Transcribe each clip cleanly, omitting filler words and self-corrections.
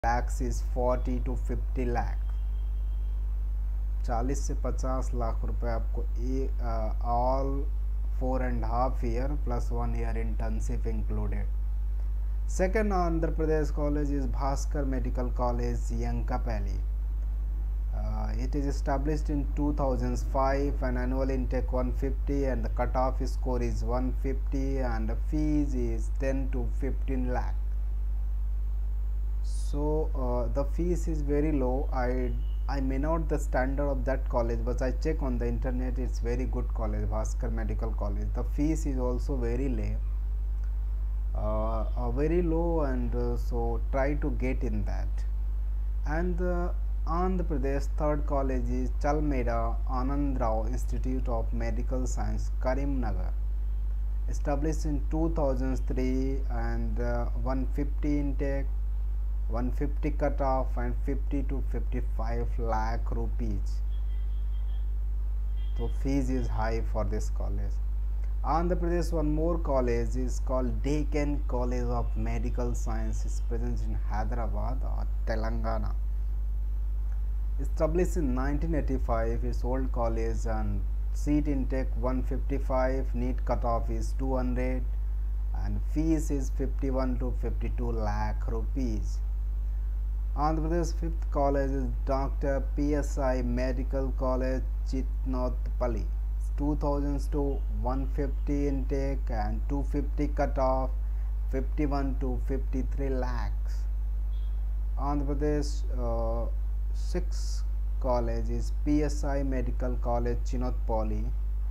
lakhs is 40 to 50 lakh. 40 से 50 लाख रुपए आपको all 4.5 year plus 1 year internship included. Second Andhra Pradesh college is Bhaskar Medical College, Yankapalli. It is established in 2005 and annual intake 150 and the cutoff score is 150 and the fees is 10 to 15 lakh. So the fees is very low. I may not the standard of that college, but I check on the internet. It's very good college, Bhaskar Medical College. The fees is also very low, and so try to get in that. And Andhra Pradesh third college is Chalmeda Anand Rao Institute of Medical Science, Karimnagar, established in 2003 and 150 intake, 150 cutoff and 50 to 55 lakh rupees. So fees is high for this college. Andhra Pradesh one more college is called Deccan College of Medical Science, is present in Hyderabad or Telangana. Established in 1985, its old college and seat intake 155, NEET cutoff is 200 and fees is 51 to 52 lakh rupees. Andhra Pradesh fifth college is Dr. PSI Medical College, Chitnotpalli. 2002 150 intake and 250 cutoff, 51 to 53 lakhs. Andhra Pradesh sixth college is PSI Medical College, Chinotpalli.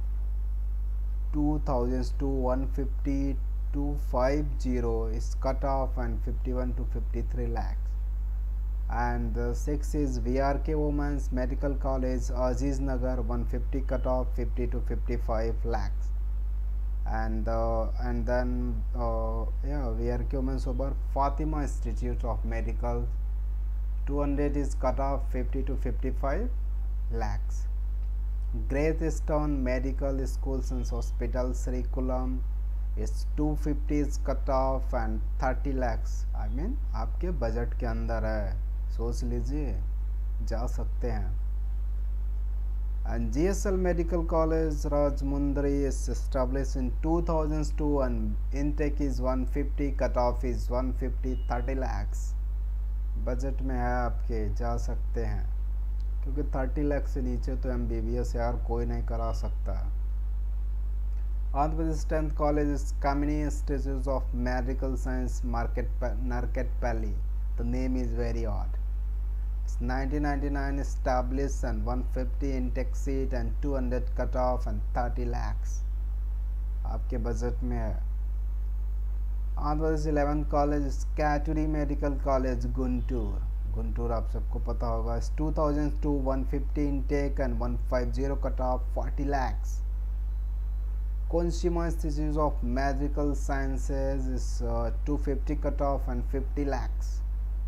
2002 150 250 is cutoff and 51 to 53 lakhs. And the sixth is VRK Women's Medical College, Aziz Nagar, 150 cutoff, 50 to 55 lakhs. And then VRK Women's over Fatima Institute of Medical, 200 is cutoff, 50 to 55 lakhs. Great Eastern Medical Schools and Hospital, Srikulam, is 250 is cutoff and 30 lakhs. I mean आपके budget के अंदर है, सोच लीजिए, जा सकते हैं. And GSL Medical College, Rajmundry, is established in 2002 and intake is 150, cutoff is 150, 30 lakhs. Budget में है आपके, जा सकते हैं, क्योंकि 30 लाख से नीचे तो MBBS यार कोई नहीं करा सकता. Andhra Pradesh 10th college is Kamini Institute of Medical Science, Narketpalli. The name is very odd. It's 1999 established and 150 intake seat and 200 cutoff and 30 lakhs. आपके बजट में है. Andhra Pradesh 11th college is Katuri Medical College, Guntur. Guntur आप सबको पता होगा. It's 2002 150 intake and 150 cutoff, 40 lakhs. Consumer Institute of Medical Sciences is 250 cutoff and 50 lakhs.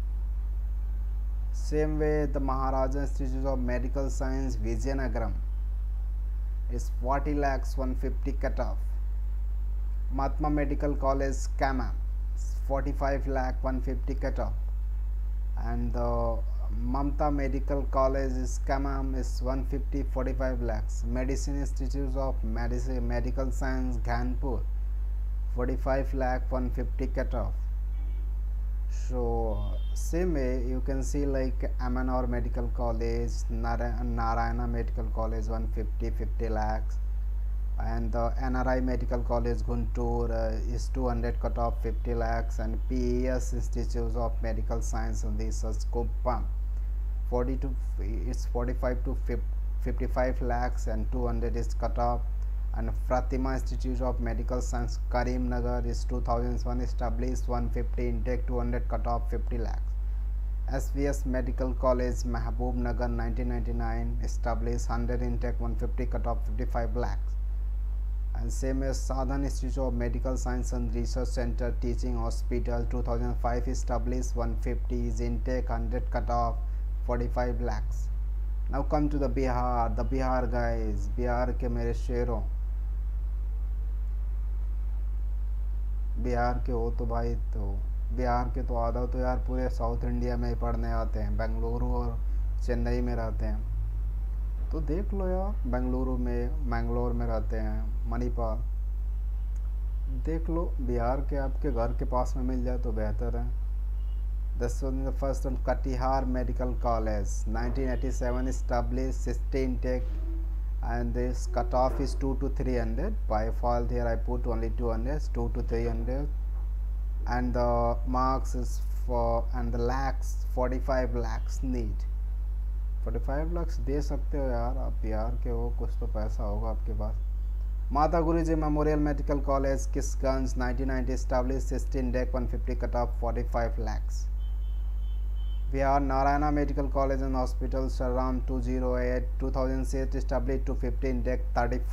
Same way the Maharaja Institute of Medical Science, Vizianagaram, is 40 lakhs, 150 cutoff. Mahatma Medical College, Kamam, 45 lakh, 150 cutoff. And the Mamta Medical College is Kamam, is 150, 45 lakhs. Medicine Institute of Medical Science, Ghanpur, 45 lakh, 150 cutoff. So same way you can see like Amanor Medical College, Narayana Medical College, 150, 50 lakhs. And the NRI Medical College, Guntur, is 200 cutoff, 50 lakhs. And PES Institute of Medical Science and Research, Kuppam, 45 to 55 lakhs and 200 is cutoff. And Fatima Institute of Medical Science, Karimnagar, is 2001 established, 150 intake, 200 cutoff, 50 lakhs. SVS Medical College, Mahbub Nagar, 1999 established, 100 intake, 150 cutoff, 55 lakhs. And same as Sadhan Institute of Medical Science and Research Center, Teaching Hospital, 2005 established, 150 is intake, 100 cutoff, 45 lakhs. Now come to the Bihar guys, Bihar के मेरे शेरों, बिहार के हो तो भाई तो बिहार के तो आधा तो यार पूरे साउथ इंडिया में ही पढ़ने आते हैं, बेंगलुरु और चेन्नई में रहते हैं। तो देख लो यार, बेंगलुरु में, मैंगलोर में रहते हैं, मणिपाल, देख लो बिहार के आपके घर के पास में मिल जाए तो बेहतर है। This was the first one, Katihar Medical College, 1987 established, 16 take, and this cutoff is 2 to 300. By default here I put only 200, 2 to 300, and the marks is for, and the lakhs 45 lakhs need. 45 lakhs दे सकते हो यार, आप बिहार के हो, कुछ तो पैसा होगा आपके पास। Mata Guruji memorial medical college Kishanganj, 1990 established, 16 deck, 150 cutoff, 45 lakhs. Bihar Narayana Medical College and Hospital, Saram 208, 2006 established, 215 deck,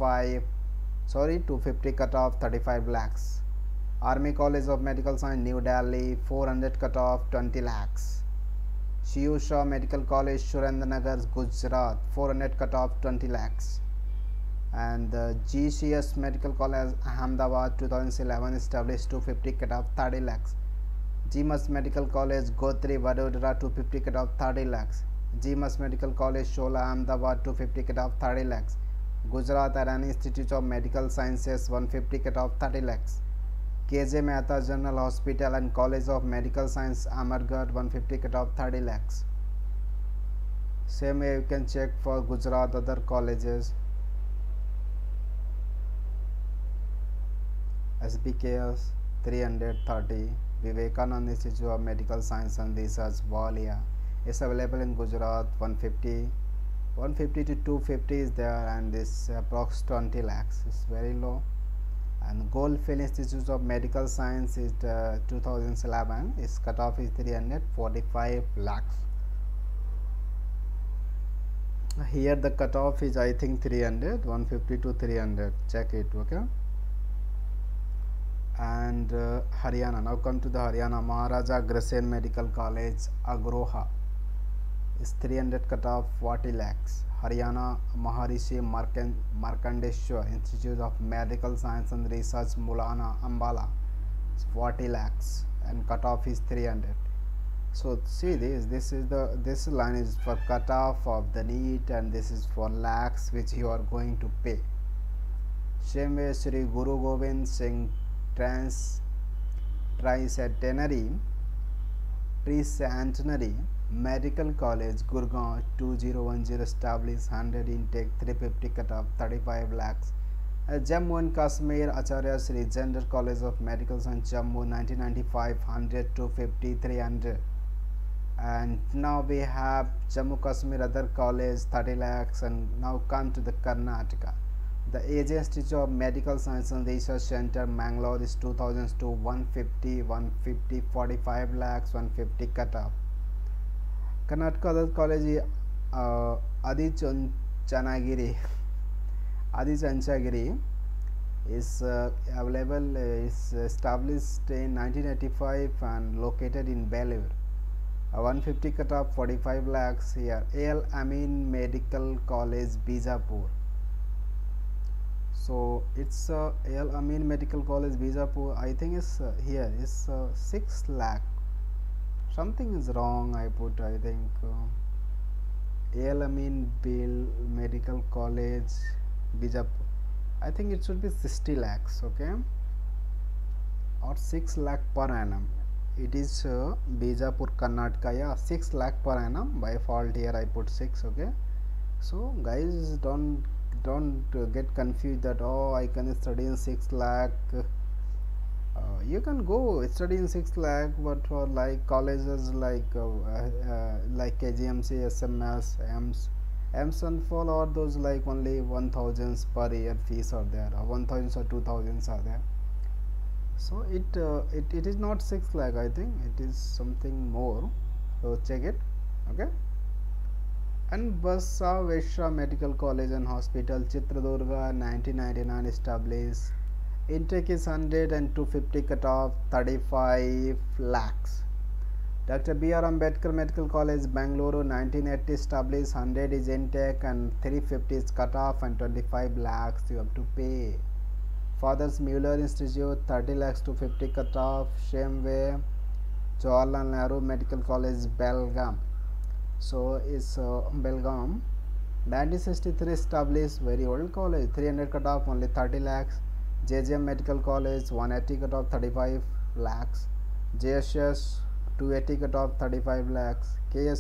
250 cutoff, 35 lakhs. Army College of Medical Science, New Delhi, 400 cutoff, 20 lakhs. Shiyusha Medical College, Surendranagar, Gujarat, 400 cutoff, 20 lakhs. And GCS Medical College, Ahmedabad, 2011 established, 250 cutoff, 30 lakhs. GMS Medical College, Gotri, Vadodara, 250 cutoff, 30 lakhs. GMS Medical College, Shola, Ahmedabad, 250 cutoff, 30 lakhs. Gujarat Irani Institute of Medical Sciences, 150 cutoff, 30 lakhs. KJ Mehta General Hospital and College of Medical Science, Amargarh, 150 cutoff, 30 lakhs. Same way you can check for Gujarat other colleges. SBKS 330, Vivekananda Institute of Medical Science and Research, Valia, is available in Gujarat, 150 to 250 is there, and this approx 20 lakhs is very low. And Goldfield Institute of Medical Science is 2011, its cutoff is 345 lakhs. Here the cutoff is I think 300, 150 to 300, check it, okay. And Haryana, now come to the Haryana, Maharaja Agrasen Medical College, Agroha, is 300 cutoff, 40 lakhs. Haryana Maharishi Markandeshwar Institute of Medical Science and Research, Mulana, Ambala, 40 lakhs, and cutoff is 300. So see this line is for cutoff of the NEET, and this is for lakhs which you are going to pay. Same way Sri Guru Gobind Singh Tricentenary Medical College, Gurgaon, 2010 established, 100 intake, 350 cutoff, 35 lakhs. Jammu and Kashmir, Acharya Sri Gender College of Medical Science, Jammu, 1995, 100, 250, 300. And now we have Jammu Kashmir other college, 30 lakhs. And now come to the Karnataka. The AJ Institute of Medical Science and Research Center, Mangalore, is 2002, 150, 45 lakhs, 150 cutoff. Karnataka other college, Adi Chanchagiri is available, is established in 1985 and located in Belur. 150 cutoff, 45 lakhs here. A.L. Amin Medical College, Bijapur. So it's A.L. Amin Medical College, Bijapur. I think is here is 6 lakh. Something is wrong. I put, I think A.L. Amin Medical College, Bijapur. I think it should be 60 lakhs, okay, or 6 lakh per annum. It is Bijapur, Karnataka. Yeah, 6 lakh per annum. By default here I put 6, okay. So guys, don't get confused that oh I can study in 6 lakh. You can go study in 6 lakh, but for like colleges like KGMC, SMS, EMS and for all those like only 1000s per year fees are there, or 1000s or 2000s are there. So it is not 6 lakh. I think it is something more. So check it, okay. And Basaveshwara Medical College and Hospital, Chitradurga, 1999 established. Intake is 100 and 250 cutoff, 35 lakhs. Dr. B.R. Ambedkar Medical College, Bangalore, 1980 established, 100 is intake and 350 is cutoff, and 25 lakhs you have to pay. Fathers Muller Institute, 30 lakhs to 50 cutoff. Same way Jawaharlal Nehru Medical College, Belgaum. So is Belgaum 1963 established, very old college, 300 cutoff, only 30 lakhs. JGM Medical College 180 cutoff, 35 lakhs. JSS 280 cutoff, 35 lakhs.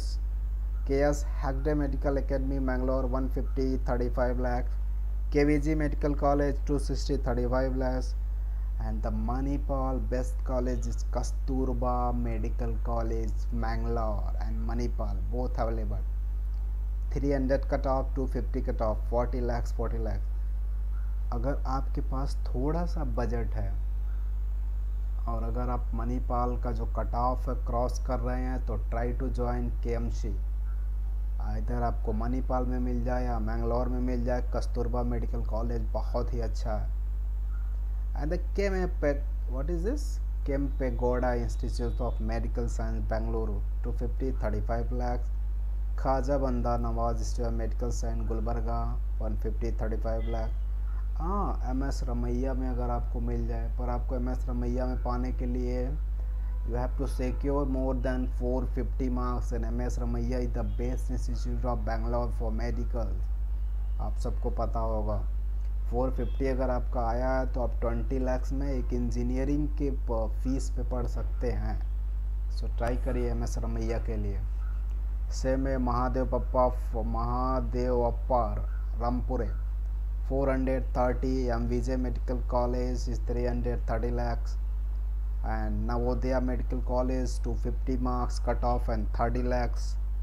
KS Hagde Medical Academy Mangalore 150, 35 lakhs. KVG Medical College 260, 35 lakhs. And the Manipal best college is Kasturba Medical College Mangalore and Manipal, both available. 300 cut off, 250 cut off, 40 lakhs, 40 lakhs. अगर आपके पास थोड़ा सा budget है और अगर आप मणिपाल का जो कट ऑफ क्रॉस कर रहे हैं तो ट्राई टू ज्वाइन KMC. इधर आपको मणिपाल में मिल जाए या मैंगलोर में मिल जाए. कस्तूरबा मेडिकल कॉलेज बहुत ही अच्छा है. And the what is this Kempegowda institute of medical science Bengaluru 250, 35 lakhs. Khaja Banda Nawaz institute of medical science Gulbarga 150, 35 lakh. हाँ, MS रमैया में अगर आपको मिल जाए, पर आपको MS रमैया में पाने के लिए you have to secure more than 450 marks and MS Ramaiah is the best institute of Bangalore for medical. आप सबको पता होगा. 450 अगर आपका आया है तो आप 20 lakhs में एक इंजीनियरिंग के फीस पे पढ़ सकते हैं. सो ट्राई करिए MS रमैया के लिए. सेम है महादेव अप्पा Rampure 430. MVJ Medical College is 330 lakhs. And Navodaya Medical College 250 marks cut off and 30 lakhs.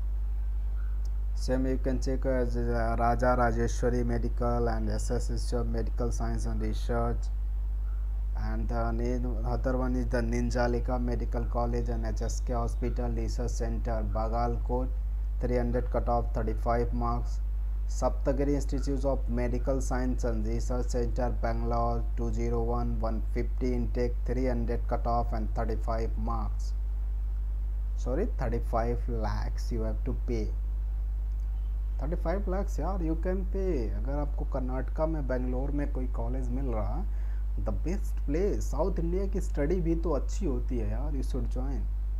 Same you can check as Raja Rajeshwari Medical and SS Institute of Medical Science and Research. And the other one is the Ninjalika Medical College and HSK Hospital Research Center Bagalkot 300 cutoff, 35 marks. Saptagiri Institute of Medical Science and Research Center Bangalore 201 150 intake 300 cutoff and 35 marks. Sorry, 35 lakhs you have to pay. 35 lakhs यार you can pay. अगर आपको कर्नाटका में बेंगलोर में कोई college मिल रहा, the best place. South India की study भी तो अच्छी होती है यार. You should join.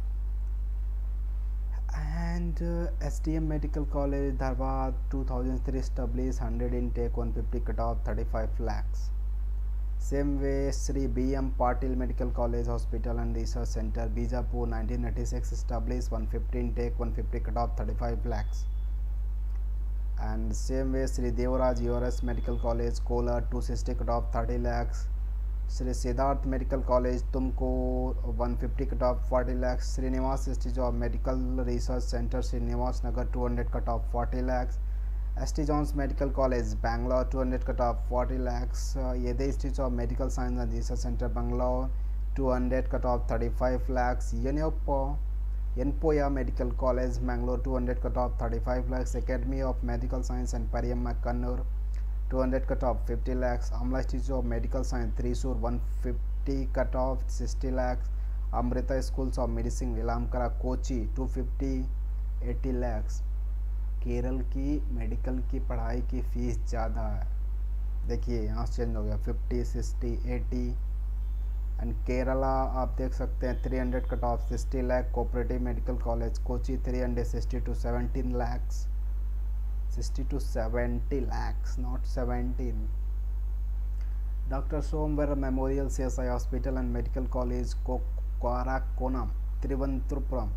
And STM medical college Dharwad 2003 established, 100 intake, 150 cut off, 35 lakhs. Same way Sri BM Patil Medical College Hospital and Research Center Bijapur 1986 established, 150 intake, 150 cut off, 35 lakhs. And same way Sri Devaraj URS Medical College Kolar 260 cut off, 30 lakhs. Sri Siddharth Medical College Tumko 150 cut off, 40 lakhs. Srinivas Institute of Medical Research Center Srinivas Nagar 200 cut off, 40 lakhs. ST Jones Medical College Bangalore 200 cut off, 40 lakhs. Yede Institute of Medical Science and Research Center Bangalore 200 cut off, 35 lakhs. Yenpoya Medical College Mangalore 200 cut off, 35 lakhs. Academy of Medical Science and Pariyamma Kannur 200 cut off, 50 lakhs. Amla Institute of Medical Science Thrissur 150 cut off, 60 lakhs. Amrita Schools of Medicine Nilamkara Kochi 250, 80 lakhs. Kerala की medical की पढ़ाई की fees ज़्यादा है. देखिए यहाँ change हो गया 50, 60, 80. एंड केरला आप देख सकते हैं 300 cut off, 60 lakh. Cooperative medical college Kochi 360 to 17 lakhs. 60 to 70 lakhs, not 17. Dr. Somvara Memorial CSI Hospital and Medical College Karakonam Thiruvananthapuram.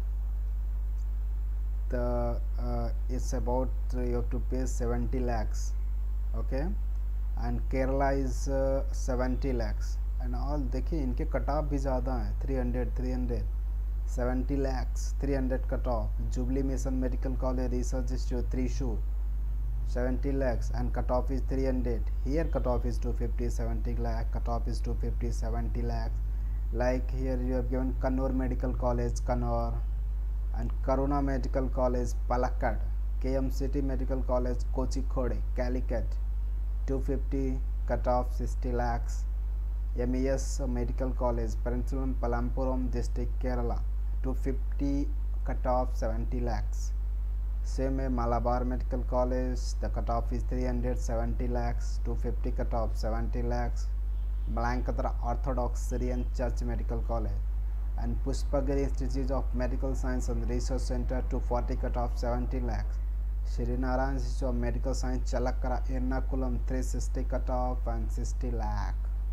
It's about you have to pay 70 lakhs. Okay, and Kerala is 70 lakhs. And all देखिए इनके cut off भी ज़्यादा हैं. 300, 70 lakhs, 300 cut off. Jubilee mission medical college research institute Thrissur 70 lakhs and cut off is 300. Here cut off is 250, 70 lakh. Cut off is 250, 70 lakhs. Like here you have given Kannur Medical College Kannur and Karuna Medical College Palakkad. KMCT Medical College Kochikode Calicut 250 cut off, 60 lakhs. MES Medical College Peninsulam Palampuram District Kerala 250 cut off, 70 lakhs. Same Malabar Medical College, the cut off is 370 lakhs. 250 cut off, 70 lakhs. Blankatra Orthodox Syrian Church Medical College and Pushpagiri Institute of Medical Science and Research Center 240 cutoff 70 lakhs. Shri Narayan Institute of Medical Science Chalakkara Ernakulam 360 cutoff and 60 lakh.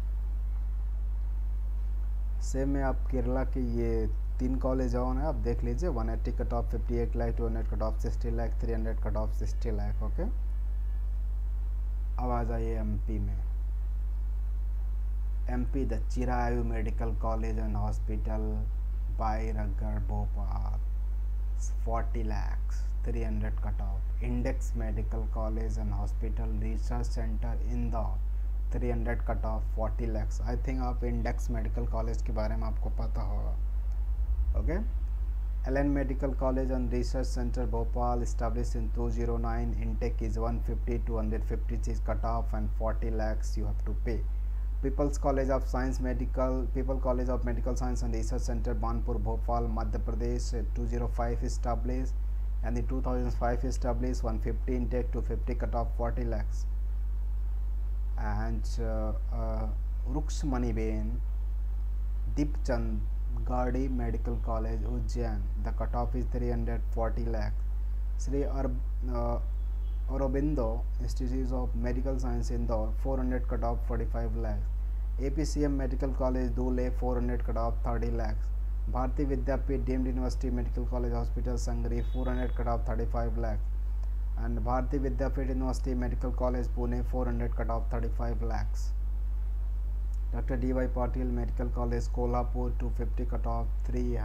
Same में आप केरला के ये 3 college on है, आप देख लीजिए 180 cut off 58 lakh, 200 cut off 60 lakh, 300 cut off 60 lakh. Okay, अब आ जाइए एमपी में. MP the Chirayu medical college and hospital Bairagarh Bhopal 40 lakhs 300 cut off. Index medical college and hospital research centre Indore 300 cut off 40 lakhs. I think आप index medical college के बारे में आपको पता होगा. Okay, LN medical college and research centre Bhopal established in 2009. intake is 150 to 150 cut off and 40 lakhs you have to pay. People's College of Science Medical People College of Medical Science and Research Center Banpur Bhopal Madhya Pradesh 205 established, and in 2005 established 150 intake to 50 cut off 40 lakhs. And Ruksmaniben Deepchand Gadi Medical College Ujjain, the cutoff is 340 lakhs. Sri Aurobindo Institute of Medical Science Indore 400 cut off 45 lakhs. APCM Medical College Dhule 400 cut off 30 lakhs. Bharati Vidyapeeth Deemed University Medical College Hospital Sangri 400 cut off 35 lakhs. And Bharati Vidyapeeth University Medical College Pune 400 cut off 35 lakhs. Dr. D.Y. Patil Medical College Kolhapur 250 cut off 30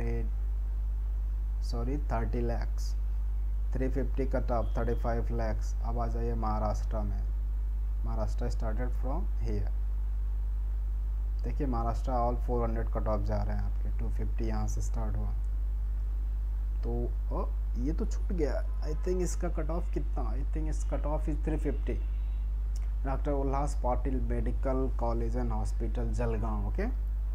lakhs. 350 cut off 35 lakhs. अब आ जाइए महाराष्ट्र में. Maharashtra started from here. देखिए Maharashtra all 400 cut of जा रहे हैं आपके. 250 यहाँ से स्टार्ट हुआ तो ये तो छूट गया. आई थिंक इसका कट ऑफ कितना, आई थिंक इस cut off is 350. Doctor Ullas Patil medical college and hospital Jalgaon. Okay,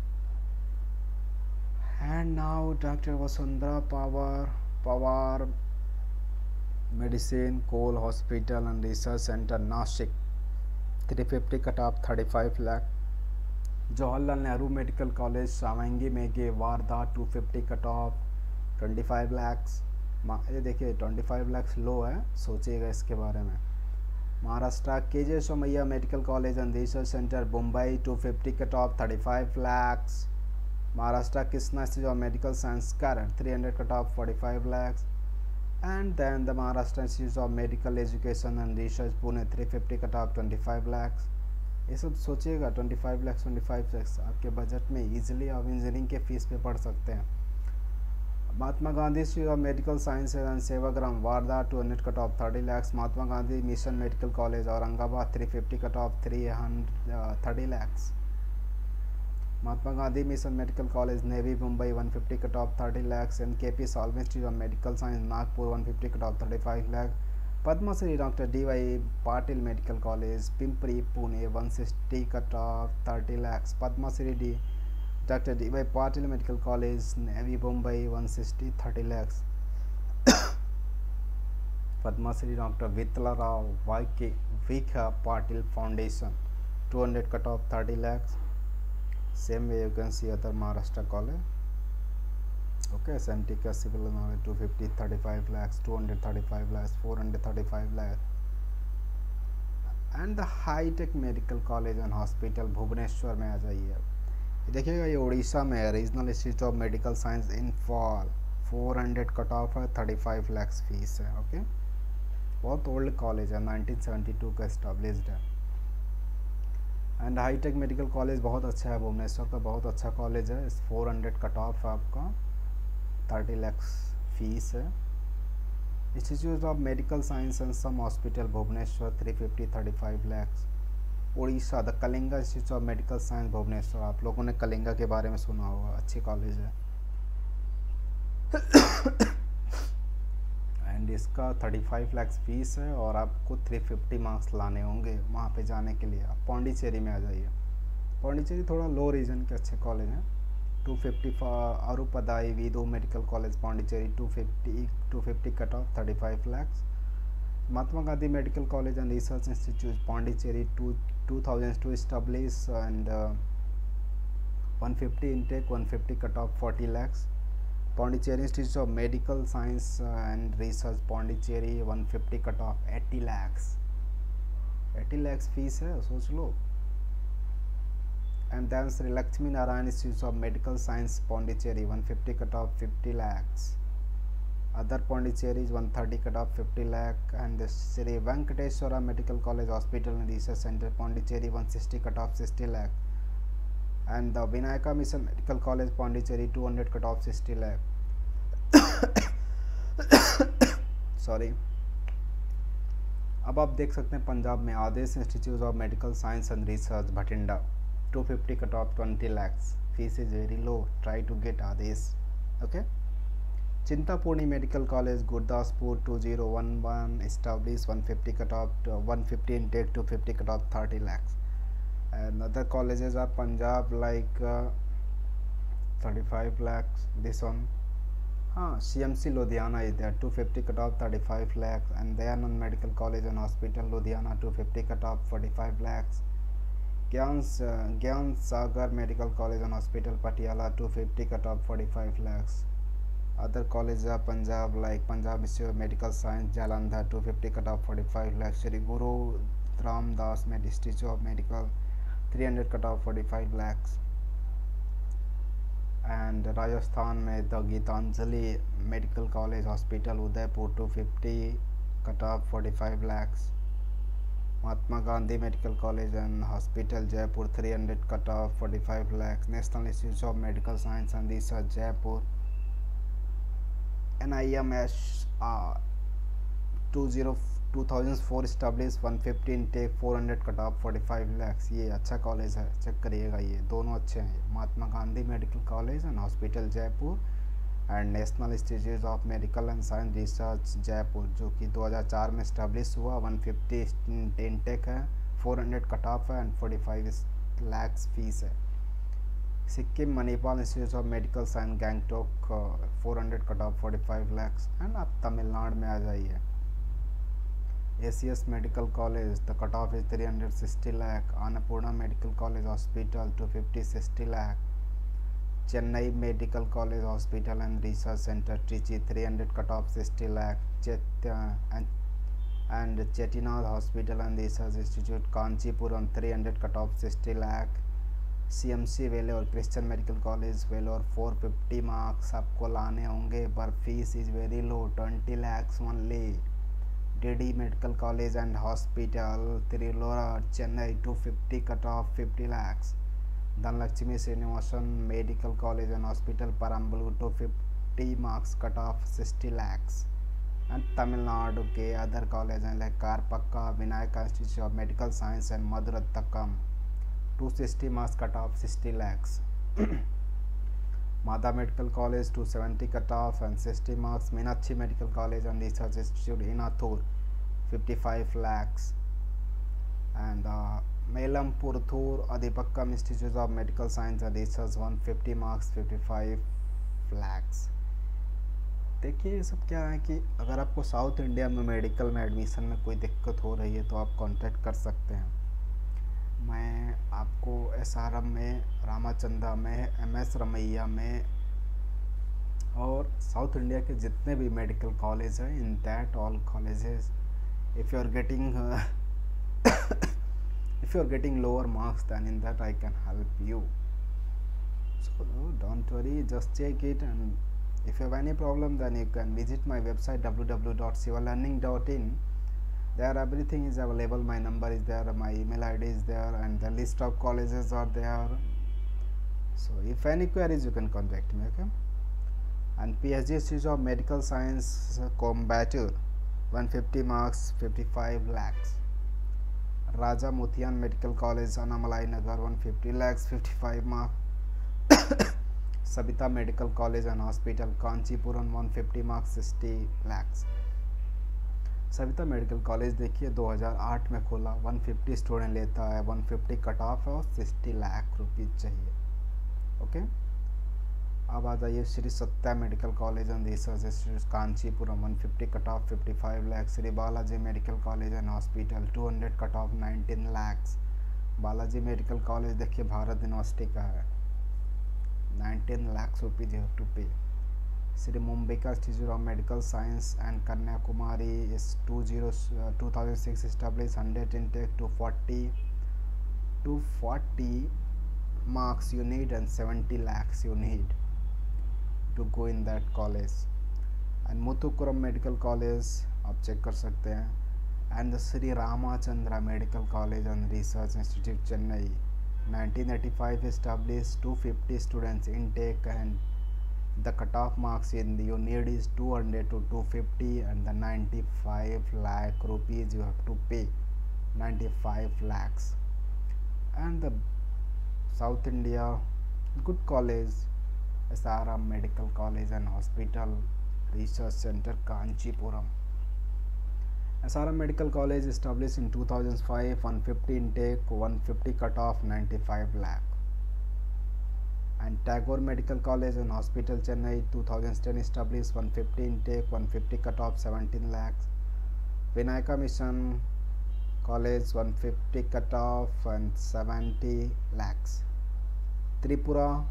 and now doctor Vasundhara Pawar medicine college hospital and research centre Nashik 350 cut off 35 lakh. Jawaharlal Nehru medical college Sawangi Meghe Wardha 250 cut off 25 lakhs. ये देखिए 25 lakhs लो है, सोचिएगा इसके बारे में. Maharashtra KJ Somaiya medical college and research centre Mumbai 250 cut off 35 lakhs. Maharashtra Krishna institute of medical science Karad 300 cut off 45 lakhs. And then the Maharashtra Institute of Medical Education and Research Pune 350 cut off 25 lakhs. ये सब सोचिएगा 25 lakhs 25 lakhs आपके budget में easily आप engineering के fees पे पढ़ सकते हैं. Mahatma Gandhi institute of medical science and Sevagram Wardha 200 cut off 30 lakhs. Mahatma Gandhi mission medical college Aurangabad 350 cut off 330 lakhs. Mahatma Gandhi mission medical college Navi Mumbai 150 cut off 30 lakhs. And KP Salve institute of medical science Nagpur 150 cut off 35 lakhs. Padmashri doctor D.Y. Patil medical college Pimpri Pune 160 cut off 30 lakhs. Padmashri doctor D.Y. Patil medical college Navi Mumbai 160 30 lakhs. Padmashri doctor Vithala Rao Vikhe Patil foundation 200 cut off 30 lakhs. Same way you can see other Maharashtra college. Okay, SMT civil knowledge 250 35 lakhs, 235 lakhs, 435 lakhs. And the high tech medical college and hospital Bhubaneswar में आ जाइए. देखिएगा ये उड़ीसा में है. Regional institute of medical science Imphal 400 cut off है, 35 lakhs fees है. Okay, बहुत ओल्ड कॉलेज है, 1972 का एस्टेब्लिश्ड है. एंड हाईटेक मेडिकल कॉलेज बहुत अच्छा है, भुवनेश्वर का बहुत अच्छा कॉलेज है. 400 कट ऑफ आपका, 30 lakhs फीस है. Institute of medical science and SUM hospital Bhubaneswar 350 35 lakhs. Orissa the Kalinga institute of medical science Bhubaneswar. आप लोगों ने कलिंगा के बारे में सुना होगा, अच्छी कॉलेज है. एंड इसका 35 lakhs फीस है और आपको 350 मार्क्स लाने होंगे वहाँ पे जाने के लिए. आप पौंडीचेरी में आ जाइए. पौंडीचेरी थोड़ा लो रीजन के अच्छे कॉलेज हैं. 250 for Arupadai Veedu medical college Pondicherry 250 cut off 35 lakhs. Mahatma Gandhi medical college and research institute Pondicherry 2002 established and 150 intake, 150 cutoff, 40 lakhs. Pondicherry Institute of Medical Science and Research, Pondicherry, 150 cutoff, 80 lakhs. 80 lakhs fees है, सोच लो. And then Sri Lakshmi Narayan Institute of Medical Science, Pondicherry, 150 cutoff, 50 lakhs. Other Pondicherry is 130 cutoff, 50 lakh. And the Sri Venkateswara Medical College Hospital and Research Center, Pondicherry, 160 cutoff, 60 lakh. And the Vinayaka Mission Medical College, Pondicherry, 200 cutoff, 60 lakh. Sorry. अब आप देख सकते हैं पंजाब में Adesh institute of medical science and research, Bhatinda, 250 cutoff, 20 lakhs. Fees is very low. Try to get Adesh. Okay. Chintapurni Medical College, Gurdaspur, 2011, established, 150 cutoff, 150 intake, 250 cutoff, 30 lakhs. And other colleges are Punjab, like 35 lakhs. This one, CMC Ludhiana is there, 250 cutoff, 35 lakhs. And Dayanand Medical College and Hospital, Ludhiana, 250 cutoff, 45 lakhs. Gyan Sagar Medical College and Hospital, Patiala, 250 cutoff, 45 lakhs. Other colleges are Punjab, like Punjab Institute of Medical Science, Jalandhar, 250 cutoff, 45 lakhs. Shri Guru Ram Das Institute of Medical, 300 cutoff, 45 lakhs. And Rajasthan में the Gitanjali Medical College Hospital, Udaipur, 250 cutoff, 45 lakhs. Mahatma Gandhi Medical College and Hospital, Jaipur, 300 cutoff, 45 lakhs. National Institute of Medical Science and Research, Jaipur. NIMH 2004 established, 150 intake, 400 cutoff, 45 lakhs. ये अच्छा college है, check करिएगा. ये दोनों अच्छे हैं, Mahatma Gandhi medical college and hospital Jaipur and national institute of medical and science research Jaipur, जो कि 2004 में इस्टेब्लिश हुआ. 150 इंटेक है, 400 कट ऑफ है एंड 45 लाख्स फीस है. Sikkim Manipal institute of medical science Gangtok, 400 cut off, 45 lakhs. And आप तमिलनाडु में आ जाइए. ACS medical college, the cut off is 360 lakh. Annapurna medical college hospital, 250, 60 lakh. Chennai medical college hospital and research centre Trichy, 300 cut off, 60 lakh. And Chettinad hospital and research institute Kanchipuram, 300 cut off, 60 lakh. CMC Vellore christian medical college Vellore, 450 marks आपको लाने होंगे, पर fees is very low, 20 lakhs only. DD medical college and hospital Tiruvallur, Chennai, 250 cut off, 50 lakhs. Dhanalakshmi Srinivasan medical college and hospital Perambalur, 250 marks cut off, 60 lakhs. And Tamil Nadu के other college हैं like Karpaga, Vinayaka institute of medical science and Madurantakam, 260 marks cut off, 60 lakhs. Madha Medical College, 270 cut off and 60 marks. Meenakshi Medical College and Research Institute Inathur, 55 lakhs. And Melampurthur Adhipakkam Institute of Medical Science and Research, 150 marks, 55 lakhs. देखिए ये सब क्या है कि अगर आपको south India में medical में एडमिशन में कोई दिक्कत हो रही है तो आप कांटेक्ट कर सकते हैं. मैं आपको SRM में, रामाचंदा में, MS रमैया में और साउथ इंडिया के जितने भी मेडिकल कॉलेज हैं, in that all colleges if you are getting lower marks then in that I can help you. So don't worry, just check it and if you have any problem then you can visit my website www.sivalearning.in. There everything is available. My number is there, my email ID is there, and the list of colleges are there. So if any queries you can contact me. Okay. And PhD Institute of Medical Science Coimbatore, 150 marks, 55 lakhs. Raja Motiyan Medical College, Annamalai Nagar, 150 lakhs, 55 marks. Sabita Medical College and Hospital Kanchipuram, 150 marks, 60 lakhs. Savitha medical college देखिए 2008 में खोला, 150 student लेता है, 150 cut off है और 60 lakh rupees चाहिए. Okay. अब आ जाइए Shri Sathya medical college and research institute Kanchipuram, 150 cut off, 55 lakh. Shri Balaji medical college and hospital, 200 cut off, 19 lakhs. Balaji medical college देखिए भारत यूनिवर्सिटी का है. 19 lakhs rupees you have to pay. Sri Mumbika Institute of Medical Science and Kanyakumari is 2006 established 100 intake to 40 marks you need and 70 lakhs you need to go in that college. And Muthukuram Medical College आप check कर सकते हैं. And the Sri Ramachandra Medical College and Research Institute Chennai 1985 established 250 students intake and the cutoff marks in you need is 200 to 250 and the 95 lakh rupees you have to pay, 95 lakhs. And the South India good college SRM Medical College and Hospital Research Center Kanchipuram. SRM Medical College established in 2005, 150 intake, 150 cutoff, 95 lakh. And Tagore Medical College and Hospital Chennai 2010 established 150 intake, 150 cutoff, 17 lakhs. Vinayaka Mission College 150 cutoff and 70 lakhs. Tripura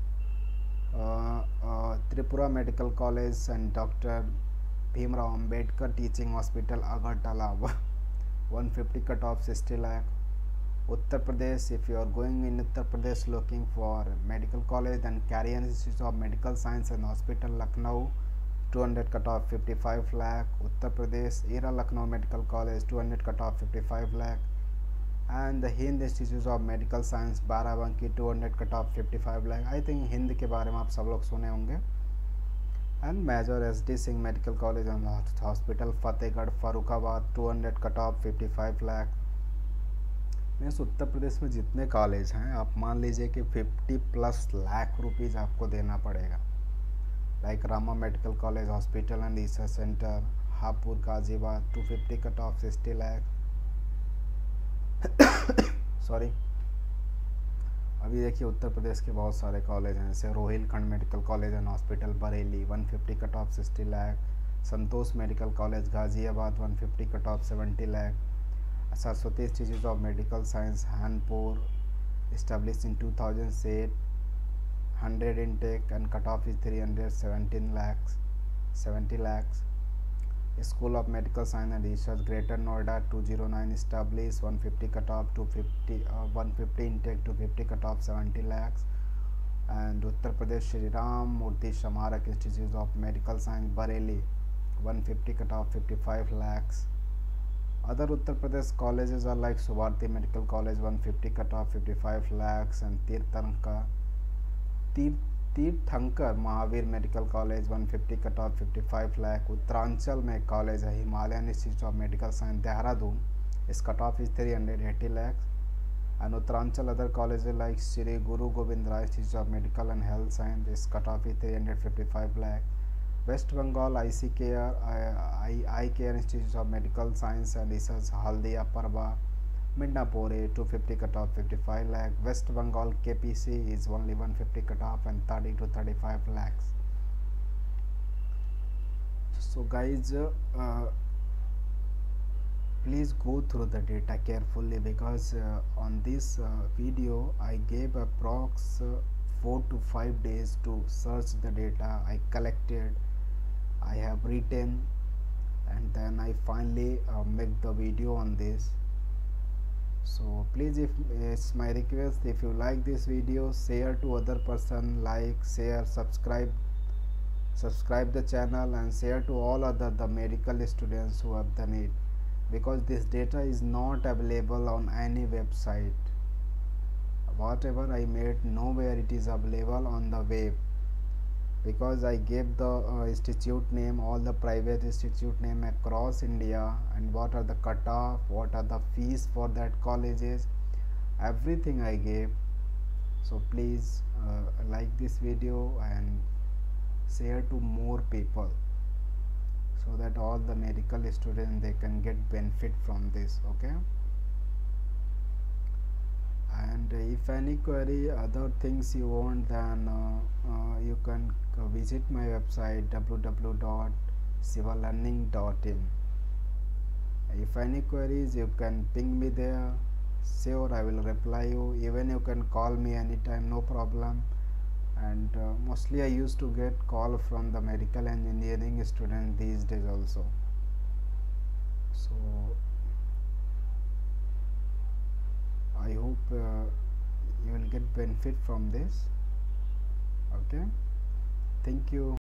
Medical College and Dr. Bhimrao Ambedkar Teaching Hospital Agartala 150 cutoff, 60 lakh. Uttar Pradesh, if you are going in Uttar Pradesh looking for medical college, then Carrier Institute of Medical Science and Hospital Lucknow 200 cutoff, 55 lakh. Uttar Pradesh Era Lucknow Medical College 200 cutoff, 55 lakh. And the Hind Institute of Medical Science Barabanki 200 cutoff, 55 lakh. I think Hind के बारे में आप सब लोग सुने होंगे. And Major SD Singh Medical College and Hospital Fatehgarh Farrukhabad 200 cutoff, 55 lakh. Means Uttar Pradesh में जितने कॉलेज हैं आप मान लीजिए कि 50+ लाख रुपीज़ आपको देना पड़ेगा. Like Rama medical college hospital and research centre Hapur Ghaziabad 250 cutoff, 60 lakh. Sorry. अभी देखिए उत्तर प्रदेश के बहुत सारे कॉलेज हैं जैसे Rohilkhand medical college and hospital Bareilly 150 cutoff, 60 lakh. Santosh medical college Ghaziabad 150 cutoff, 70 lakh. Saraswati Institute of Medical Science Hanpur established in 2008, 100 intake and cutoff is 317 lakhs, 70 lakhs. School of Medical Science and Research Greater Noida 209 established 150 cutoff, 150 intake, 250 cutoff, 70 lakhs. And Uttar Pradesh Shri Ram Murthy Shamarak Institute of Medical Science Bareilly 150 cutoff, 55 lakhs. Other Uttar Pradesh colleges are like Subharti Medical College 150 cutoff, 55 lakhs. And Tirthankar Mahavir Medical College 150 cutoff, 55 lakh. Uttaranchal में college है Himalayan Institute of Medical Science Dehradun, its cutoff is 380 lakhs. And Uttaranchal other colleges like Shri Guru Gobind Rai Institute of Medical and Health Science, its cutoff is 355 lakh. West Bengal Eye Care Institute of Medical Science and Research Haldia Parba Midnapore 250 cutoff, 55 lakh. West Bengal KPC is only 150 cutoff and 30 to 35 lakhs. So guys, please go through the data carefully because on this video I gave approx 4 to 5 days to search the data I collected, I have written, and then I finally make the video on this. So please, if it's my request, if you like this video, share to other person, like, share, subscribe the channel and share to all other the medical students who have the need, because this data is not available on any website. Whatever I made, nowhere it is available on the web, because I gave the institute name, all the private institute name across India, and what are the cutoff, what are the fees for that colleges, everything I gave. So please like this video and share to more people, so that all the medical students they can get benefit from this. Okay. And if any query, other things you want, then you can visit my website www.sivalearning.in. If any queries, you can ping me there. Sure, I will reply you. Even you can call me anytime, no problem. and mostly I used to get call from the medical and engineering student these days also. So I hope you will get benefit from this. Okay, thank you.